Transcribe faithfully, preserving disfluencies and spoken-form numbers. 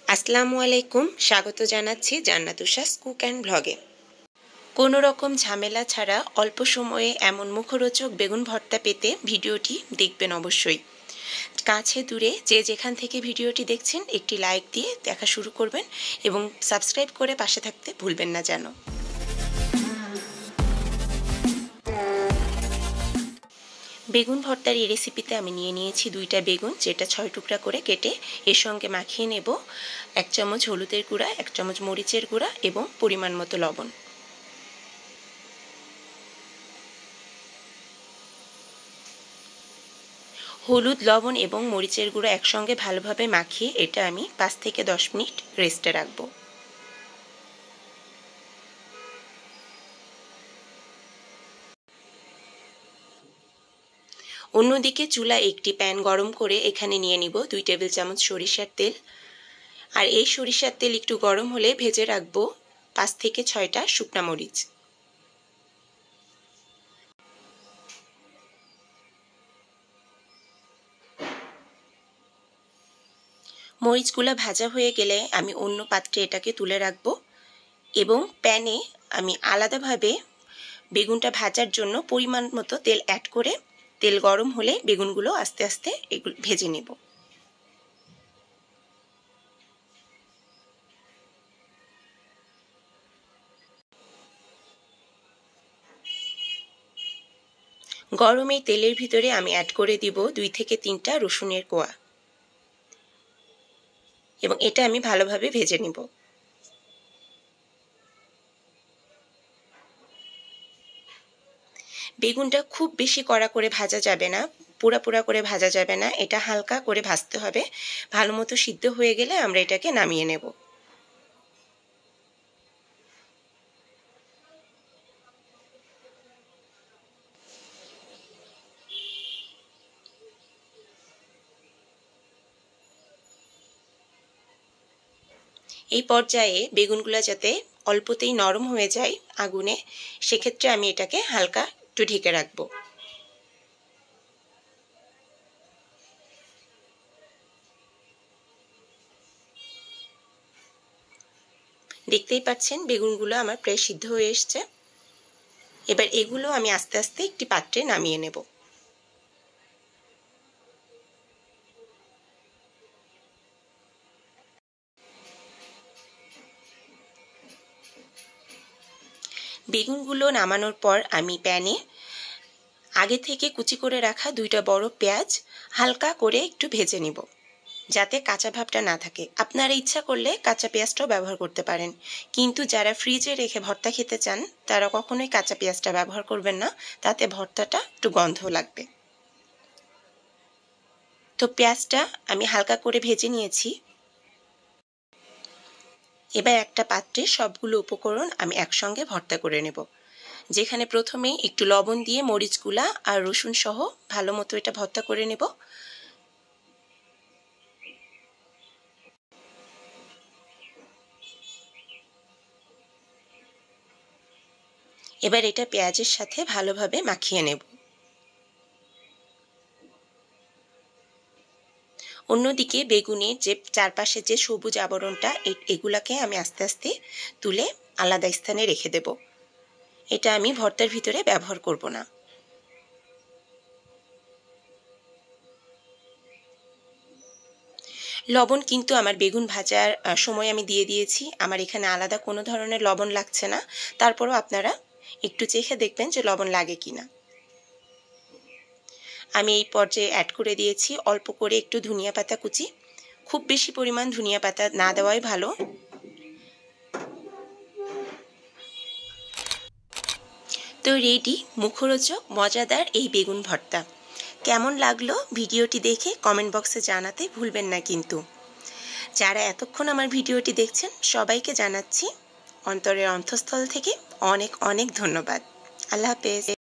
আসসালামু আলাইকুম, স্বাগত জানাচ্ছি জান্নাত উশাস কুক অ্যান্ড ব্লগে। কোনো রকম ঝামেলা ছাড়া অল্প সময়ে এমন মুখরোচক বেগুন ভর্তা পেতে ভিডিওটি দেখবেন অবশ্যই। কাছে দূরে যে যেখান থেকে ভিডিওটি দেখছেন একটি লাইক দিয়ে দেখা শুরু করবেন এবং সাবস্ক্রাইব করে পাশে থাকতে ভুলবেন না যেন। বেগুন ভর্তার এই রেসিপিতে আমি নিয়ে নিয়েছি দুইটা বেগুন, যেটা ছয় টুকরা করে কেটে এর সঙ্গে মাখিয়ে নেব এক চামচ হলুদের গুঁড়া, এক চামচ মরিচের গুঁড়া এবং পরিমাণ মতো লবণ। হলুদ, লবণ এবং মরিচের গুঁড়ো একসঙ্গে ভালোভাবে মাখিয়ে এটা আমি পাঁচ থেকে দশ মিনিট রেস্টে রাখবো। অন্যদিকে চুলা একটি প্যান গরম করে এখানে নিয়ে নিব দুই টেবিল চামচ সরিষার তেল। আর এই সরিষার তেল একটু গরম হলে ভেজে রাখবো পাঁচ থেকে ছয়টা শুকনা মরিচ। মরিচগুলো ভাজা হয়ে গেলে আমি অন্য পাত্রে এটাকে তুলে রাখবো এবং প্যানে আমি আলাদাভাবে বেগুনটা ভাজার জন্য পরিমাণ মতো তেল অ্যাড করে তেল গরম হলে বেগুনগুলো আস্তে আস্তে এগুলো ভেজে নেব। গরম এই তেলের ভিতরে আমি অ্যাড করে দিব দুই থেকে তিনটা রসুনের কোয়া এবং এটা আমি ভালোভাবে ভেজে নিব। বেগুনটা খুব বেশি কড়া করে ভাজা যাবে না, পোড়া পোড়া করে ভাজা যাবে না, এটা হালকা করে ভাজতে হবে। ভালো মতো সিদ্ধ হয়ে গেলে আমরা এটাকে নামিয়ে নেব। এই পর্যায়ে বেগুনগুলো যাতে অল্পতেই নরম হয়ে যায় আগুনে, সেক্ষেত্রে আমি এটাকে হালকা একটু ঢেকে রাখবো। দেখতেই পাচ্ছেন বেগুনগুলো আমার প্রায় সিদ্ধ হয়ে এসছে। এবার এগুলো আমি আস্তে আস্তে একটি পাত্রে নামিয়ে নেব। বেগুনগুলো নামানোর পর আমি প্যানে আগে থেকে কুচি করে রাখা দুইটা বড় পেঁয়াজ হালকা করে একটু ভেজে নিব, যাতে কাঁচা ভাবটা না থাকে। আপনারা ইচ্ছা করলে কাঁচা পেঁয়াজটাও ব্যবহার করতে পারেন, কিন্তু যারা ফ্রিজে রেখে ভর্তা খেতে চান তারা কখনোই কাঁচা পেঁয়াজটা ব্যবহার করবেন না, তাতে ভর্তাটা একটু গন্ধ লাগবে। তো পেঁয়াজটা আমি হালকা করে ভেজে নিয়েছি। এবার একটা পাত্রে সবগুলো উপকরণ আমি একসঙ্গে ভর্তা করে নেব, যেখানে প্রথমে একটু লবণ দিয়ে মরিচগুলা আর রসুন সহ ভালো মতো এটা ভর্তা করে নেব। এবার এটা পেঁয়াজের সাথে ভালোভাবে মাখিয়ে নেব। অন্যদিকে বেগুনের যে চারপাশে যে সবুজ আবরণটা, এগুলাকে আমি আস্তে আস্তে তুলে আলাদা স্থানে রেখে দেব। এটা আমি ভর্তার ভিতরে ব্যবহার করব না। লবণ কিন্তু আমার বেগুন ভাজার সময় আমি দিয়ে দিয়েছি, আমার এখানে আলাদা কোনো ধরনের লবণ লাগছে না। তারপরও আপনারা একটু চেখে দেখবেন যে লবণ লাগে কিনা। আমি এই পর্যায়ে অ্যাড করে দিয়েছি অল্প করে একটু ধনিয়া পাতা কুচি। খুব বেশি পরিমাণ ধনিয়া পাতা না দেওয়াই ভালো। তো রেডি মুখরোচক মজাদার এই বেগুন ভর্তা। কেমন লাগলো ভিডিওটি দেখে কমেন্ট বক্সে জানাতে ভুলবেন না কিন্তু। যারা এতক্ষণ আমার ভিডিওটি দেখছেন সবাইকে জানাচ্ছি অন্তরের অন্তঃস্থল থেকে অনেক অনেক ধন্যবাদ। আল্লাহ হাফেজ।